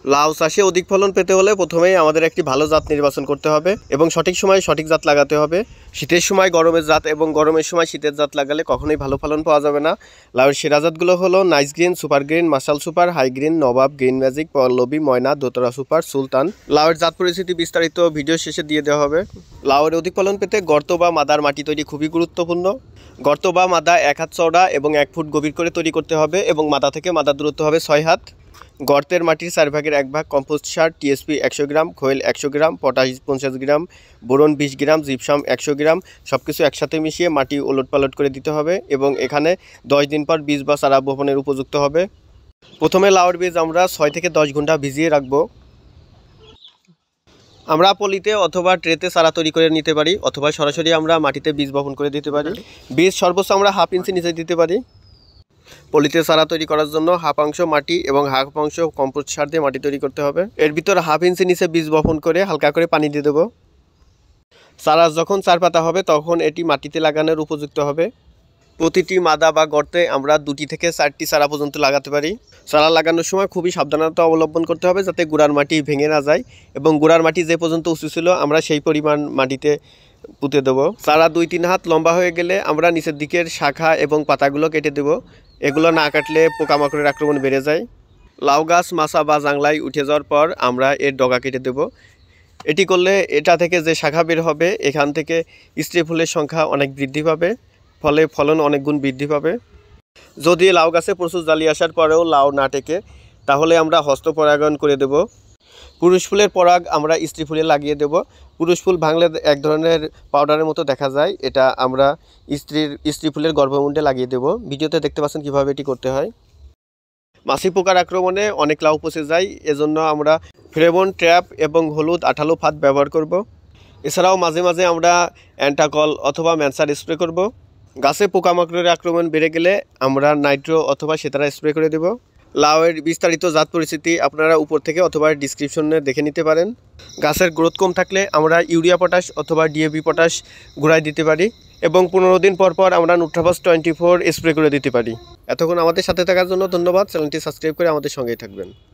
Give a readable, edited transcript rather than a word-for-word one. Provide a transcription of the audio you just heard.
লাউ চাষে অধিক ফলন পেতে হলে প্রথমেই আমাদের একটি ভালো জাত নির্বাচন করতে হবে এবং সঠিক সময়ে সঠিক জাত লাগাতে হবে। শীতের সময় গরমের জাত এবং গরমের সময় শীতের জাত লাগালে কখনোই ভালো ফলন পাওয়া যাবে না। লাউয়ের সেরা জাতগুলো হলো nice green, super green, marshal super, high green, Nawab, green magic, Pallavi, Moyna, Dotora super, Sultan. লাউয়ের জাত পরিস্থিতি বিস্তারিত ভিডিও শেষে দিয়ে দেওয়া হবে। লাউয়ের অধিক ফলন পেতে গর্ত বা মাদার মাটি তৈরি খুবই গুরুত্বপূর্ণ। গর্ত বা মাদা 1 হাত চওড়া এবং 1 ফুট গভীর করে তৈরি করতে হবে এবং মাদা থেকে মাদার দূরত্ব হবে 6 হাত। গর্তের মাটির 4 ভাগের 1 ভাগ কম্পোস্ট সার, টিএসপি 100 গ্রাম, খোয়েল 100 gram, potash 50 gram, boron 20 gram, gypsum 100 gram সবকিছু একসাথে মিশিয়ে মাটি ওলটপালট করে দিতে হবে এবং এখানে 10 দিন পর বীজ বা চারা বপনের উপযুক্ত হবে। প্রথমে লাউয়ের বীজ আমরা 6 থেকে 10 ঘন্টা ভিজিয়ে রাখবো। আমরা পলিতে অথবা ট্রেতে চারা তৈরি করে নিতে পারি অথবা সরাসরি আমরা মাটিতে বীজ বপন করে দিতে পারি। বীজ সর্বোচ্চ আমরা 1/2 ইঞ্চি নিচে দিতে পারি। পলিতে চারা তৈরি করার জন্য 1/2 অংশ মাটি এবং 1/2 অংশ কম্পোস্ট সার দিয়ে মাটি তৈরি করতে হবে। এর ভিতর 1/2 ইঞ্চি নিচে বীজ বপন করে হালকা করে পানি দিয়ে দেবো। চারা যখন 4 পাতা হবে তখন এটি মাটিতে লাগানোর উপযুক্ত হবে। প্রতিটি মাদা বা গর্তে আমরা 2টি থেকে 4টি চারা পর্যন্ত লাগাতে পারি। চারা লাগানোর সময় খুবই সাবধানতা অবলম্বন করতে হবে যাতে গোড়ার মাটি ভেঙে না যায় এবং গোড়ার মাটি যে পর্যন্ত উঁচু ছিল আমরা সেই পরিমাণ মাটিতে পুঁতে দেবো। চারা 2-3 হাত লম্বা হয়ে গেলে আমরা নিচের দিকের শাখা এবং পাতাগুলো কেটে দেব। এগুলো না কাটলে পোকামাকড়ের আক্রমণ বেড়ে যায়। লাউ গাছ মাচা বা জাংলায় উঠে যাওয়ার পর আমরা এর ডগা কেটে দেব। এটি করলে এটা থেকে যে শাখা বের হবে এখান থেকে স্ত্রী ফুলের সংখ্যা অনেক বৃদ্ধি পাবে, ফলে ফলন অনেক গুণ বৃদ্ধি পাবে। যদি লাউ গাছে প্রচুর জালি আসার পরেও লাউ না টেকে তাহলে আমরা হস্তপরাগায়ন করে দেব। পুরুষ ফুলের পরাগ আমরা স্ত্রী ফুলে লাগিয়ে দেব। পুরুষ ফুল ভাঙলে এক ধরনের পাউডারের মতো দেখা যায়, এটা আমরা স্ত্রী ফুলের গর্ভমুণ্ডে লাগিয়ে দেব। ভিডিওতে দেখতে পাচ্ছেন কীভাবে এটি করতে হয়। মাছি পোকার আক্রমণে অনেক লাউ পচে যায়, এজন্য আমরা ফেরোমন ট্র্যাপ এবং হলুদ আঠালো ফাঁদ ব্যবহার করব। এছাড়াও মাঝে মাঝে আমরা অ্যান্টাকল অথবা ম্যানসার স্প্রে করব। গাছে পোকামাকড়ের আক্রমণ বেড়ে গেলে আমরা নাইট্রো অথবা সেতারা স্প্রে করে দেব। লাউয়ের বিস্তারিত জাত পরিস্থিতি আপনারা উপর থেকে অথবা ডিসক্রিপশনে দেখে নিতে পারেন। গাছের গ্রোথ কম থাকলে আমরা ইউরিয়া পটাশ অথবা ডিএপি পটাশ গুঁড়ায় দিতে পারি এবং 15 দিন পর পর আমরা নুট্রাফাস 24 স্প্রে করে দিতে পারি। এতক্ষণ আমাদের সাথে থাকার জন্য ধন্যবাদ। চ্যানেলটি সাবস্ক্রাইব করে আমাদের সঙ্গেই থাকবেন।